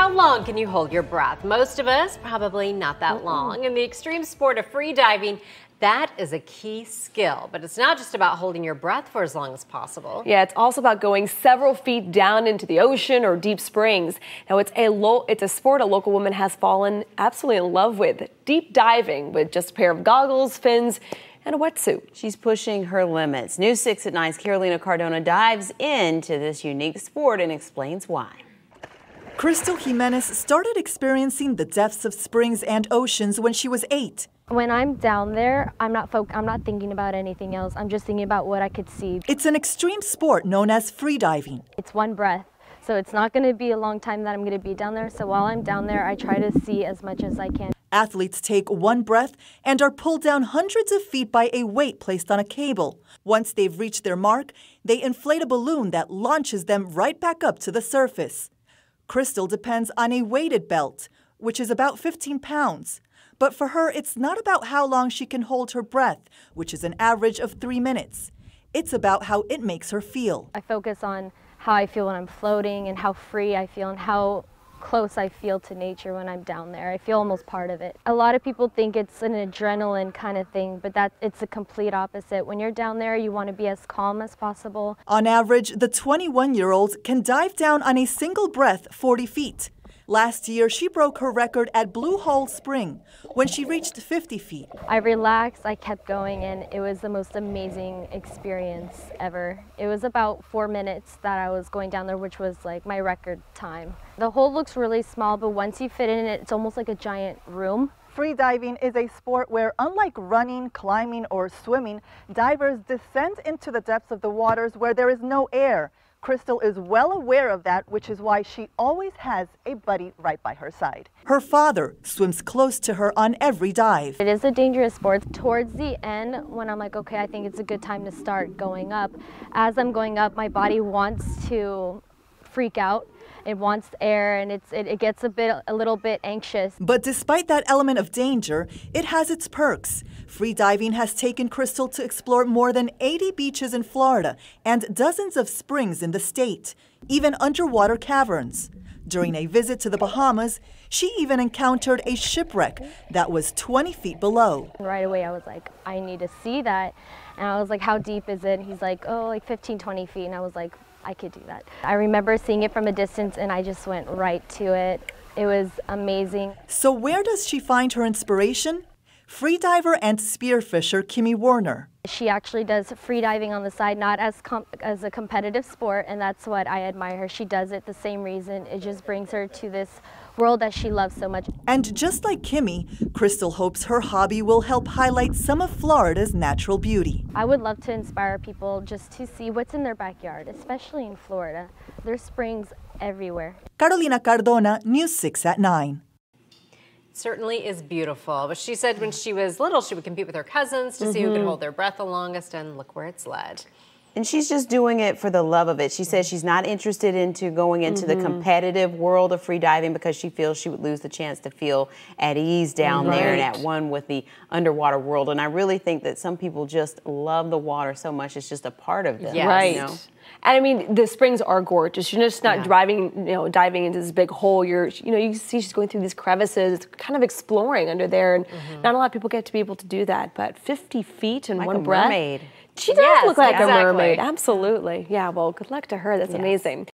How long can you hold your breath? Most of us, probably not that long. In the extreme sport of free diving, that is a key skill, but it's not just about holding your breath for as long as possible. Yeah, it's also about going several feet down into the ocean or deep springs. Now, it's a sport a local woman has fallen absolutely in love with, deep diving with just a pair of goggles, fins, and a wetsuit. She's pushing her limits. News 6 at 9's Carolina Cardona dives into this unique sport and explains why. Crystal Jimenez started experiencing the depths of springs and oceans when she was 8. When I'm down there, I'm not thinking about anything else. I'm just thinking about what I could see. It's an extreme sport known as freediving. It's one breath, so it's not going to be a long time that I'm going to be down there. So while I'm down there, I try to see as much as I can. Athletes take one breath and are pulled down hundreds of feet by a weight placed on a cable. Once they've reached their mark, they inflate a balloon that launches them right back up to the surface. Crystal depends on a weighted belt, which is about 15 pounds. But for her, it's not about how long she can hold her breath, which is an average of 3 minutes. It's about how it makes her feel. I focus on how I feel when I'm floating and how free I feel and how close I feel to nature when I'm down there. I feel almost part of it. A lot of people think it's an adrenaline kind of thing, but it's a complete opposite. When you're down there, you want to be as calm as possible. On average, the 21-year-old can dive down on a single breath 40 feet. Last year, she broke her record at Blue Hole Spring when she reached 50 feet. I relaxed, I kept going, and it was the most amazing experience ever. It was about 4 minutes that I was going down there, which was like my record time. The hole looks really small, but once you fit in it, it's almost like a giant room. Freediving is a sport where, unlike running, climbing, or swimming, divers descend into the depths of the waters where there is no air. Crystal is well aware of that, which is why she always has a buddy right by her side. Her father swims close to her on every dive. It is a dangerous sport. Towards the end, when I'm like, okay, I think it's a good time to start going up. As I'm going up, my body wants to freak out. It wants air, and it gets a little bit anxious. But despite that element of danger, it has its perks. Freediving has taken Crystal to explore more than 80 beaches in Florida and dozens of springs in the state, even underwater caverns. During a visit to the Bahamas, she even encountered a shipwreck that was 20 feet below. Right away, I was like, I need to see that. And I was like, how deep is it? And he's like, oh, like 15, 20 feet. And I was like, I could do that. I remember seeing it from a distance and I just went right to it. It was amazing. So where does she find her inspiration? Freediver and spearfisher Kimmy Warner. She actually does freediving on the side, not as a competitive sport, and that's what I admire her. She does it the same reason. It just brings her to this world that she loves so much. And just like Kimmy, Crystal hopes her hobby will help highlight some of Florida's natural beauty. I would love to inspire people just to see what's in their backyard, especially in Florida. There's springs everywhere. Carolina Cardona, News 6 at 9. Certainly is beautiful, but she said when she was little she would compete with her cousins to see who could hold their breath the longest, and look where it's led. And she's just doing it for the love of it. She says she's not interested into going into the competitive world of free diving because she feels she would lose the chance to feel at ease down there and at one with the underwater world. And I really think that some people just love the water so much, it's just a part of them. Yes. Right. You know? And I mean, the springs are gorgeous. You're just not diving into this big hole. You see she's going through these crevices, kind of exploring under there. And not a lot of people get to be able to do that. But 50 feet in Like one a breath. mermaid. She does look like a exactly. mermaid. Absolutely. Yeah, well, good luck to her. That's amazing.